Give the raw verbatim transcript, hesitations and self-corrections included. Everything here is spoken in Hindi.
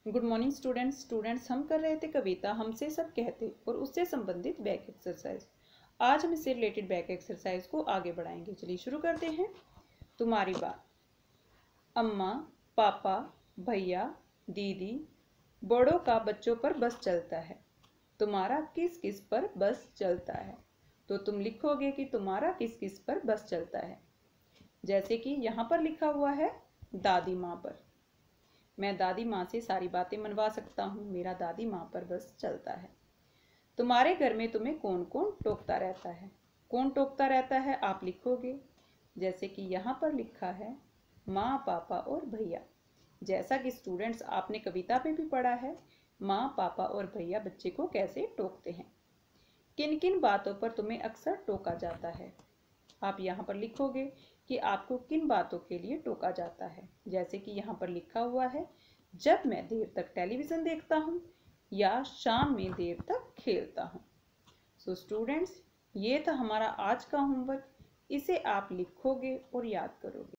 गुड मॉर्निंग स्टूडेंट्स स्टूडेंट्स हम कर रहे थे कविता हमसे सब कहते और उससे संबंधित बैक एक्सरसाइज। आज हम इससे रिलेटेड बैक एक्सरसाइज को आगे बढ़ाएंगे। चलिए शुरू करते हैं। तुम्हारी बात। अम्मा, पापा, भैया, दीदी, बड़ों का बच्चों पर बस चलता है। तुम्हारा किस किस पर बस चलता है? तो तुम लिखोगे कि तुम्हारा किस किस पर बस चलता है। जैसे कि यहाँ पर लिखा हुआ है दादी माँ पर। मैं दादी माँ से सारी बातें मनवा सकता हूँ, मेरा दादी माँ पर बस चलता है। तुम्हारे घर में तुम्हें कौन कौन टोकता रहता है? कौन टोकता रहता है आप लिखोगे। जैसे कि यहाँ पर लिखा है माँ, पापा और भैया। जैसा कि स्टूडेंट्स आपने कविता में भी पढ़ा है, माँ, पापा और भैया बच्चे को कैसे टोकते हैं। किन किन बातों पर तुम्हें अक्सर टोका जाता है? आप यहाँ पर लिखोगे कि आपको किन बातों के लिए टोका जाता है। जैसे कि यहाँ पर लिखा हुआ है जब मैं देर तक टेलीविज़न देखता हूँ या शाम में देर तक खेलता हूँ। सो स्टूडेंट्स, ये था हमारा आज का होमवर्क। इसे आप लिखोगे और याद करोगे।